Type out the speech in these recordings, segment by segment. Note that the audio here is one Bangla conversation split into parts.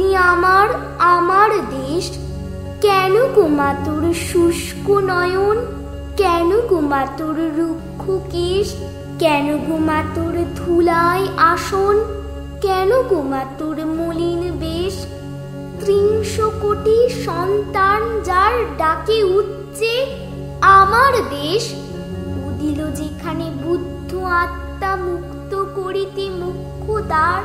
তুমি আমার আমার দেশ। কেন গো মা তোর শুষ্ক নয়ন, কেন গো মা তোর রুক্ষ কেশ, কেন গো মা তোর ধুলায় আসন, কেন গো মা তোর মলিন বেশ। ৩০০ কোটি সন্তান যার ডাকে উচ্চে আমার দেশ, উদিল যেখানে বুদ্ধ আত্মা মুক্ত করিতে মুখ্য দ্বার।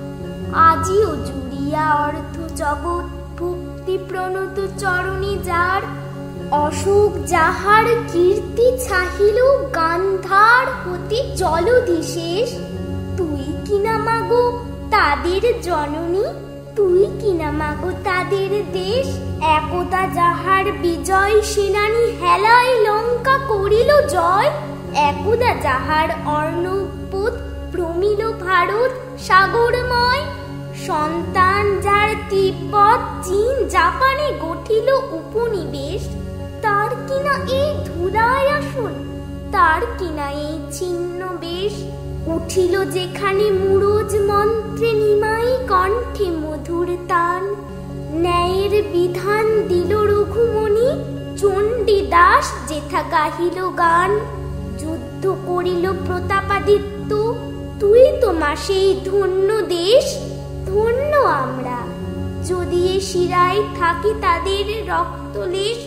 আজিও জুড়িয়া অর্ধ জগৎ ভক্তি প্রণত চরণে যার, অশোক যাহার কীর্তি ছাহিল গান্ধার হতে জলধিশেষ। তুই কিনা মাগো তাদের জননী, তুই কিনা মাগো তাদের দেশ। একদা যাহার বিজয় সেনানী হেলায় লঙ্কা করিল জয়, একদা যাহার অর্ণববোধ প্রমিল ভারত সাগরময়। সন্তান যার তিব্বত চীন জাপানে গঠিল উপনিবেশ, তার কিনা এই ধুলায় আসন, তার কিনা এই ছিন্ন বেশ। উঠিল যেখানে মুরজ মন্ত্রে নিমাই কণ্ঠে মধুর তান, ন্যায়ের বিধান দিল রঘুমণি চণ্ডীদাস যেথা গাহিল গান। যুদ্ধ করিল প্রতাপাদিত্য, তুই তো মা সেই ধন্য দেশ। ধন্য আমরা যদি এ শিরায় থাকি তাদের রক্তলেশ।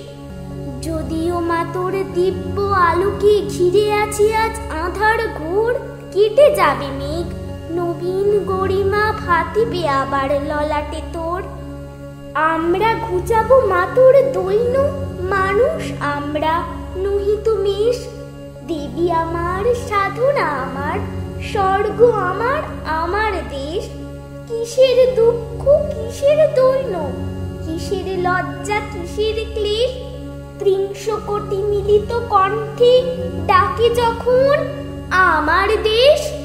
যদিও মা তোর দিব্য আলোকে ঘিরে আছি আজ আঁধার ঘোর, কেটে যাবে মেঘ নবীন গরিমা ভাতিবে আবার ললাটে তোর। আমরা ঘুচাবো মা তোর দৈন্য, মানুষ আমরা নহিত মেষ। দেবী আমার, সাধনা আমার, স্বর্গ আমার, আমার দেশ। কিসের দুঃখ, কিসের দৈন্য, কিসের লজ্জা, কিসের ক্লেশ। ৩০০ কোটি মিলিত কণ্ঠে ডাকে যখন আমার দেশ।